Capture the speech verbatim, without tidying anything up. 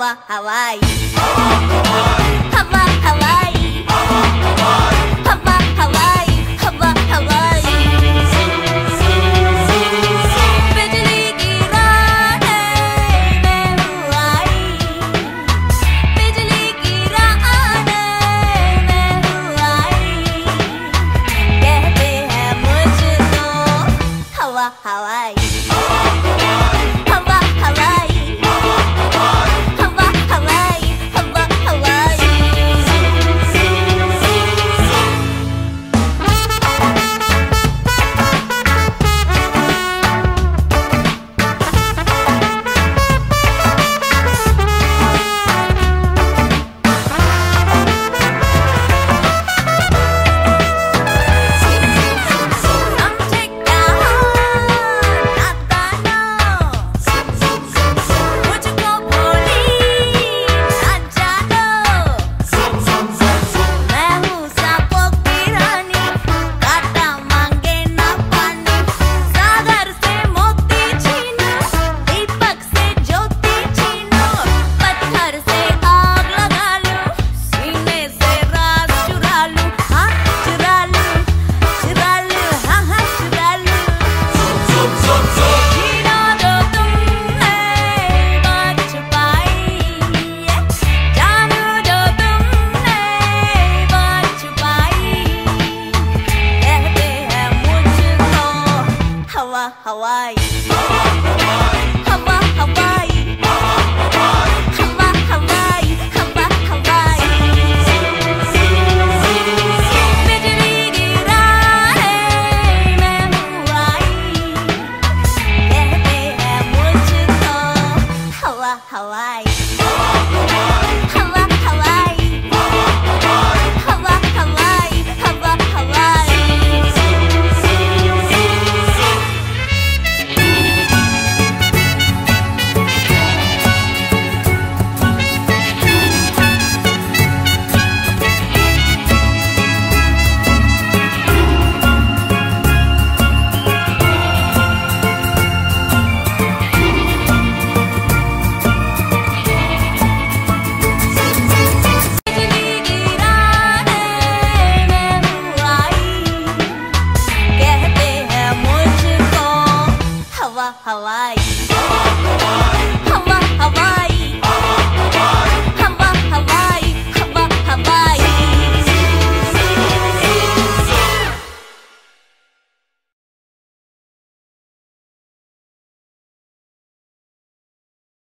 हवा हवाई हवा हवाई हवा हवाई हवा हवाई बिजली गिरा है मैं हूँ आई बिजली गिरा है मैं हूँ आई कहते हैं मुझको हवा हवाई हवा हवाई हवा हवाई हवा हवाई Hawaii Hawa Hawaii Hawa Hawaii Hawa Hawaii बिजली गिरा है मैं हूँ आई कहते हैं मुझको हवा हवाई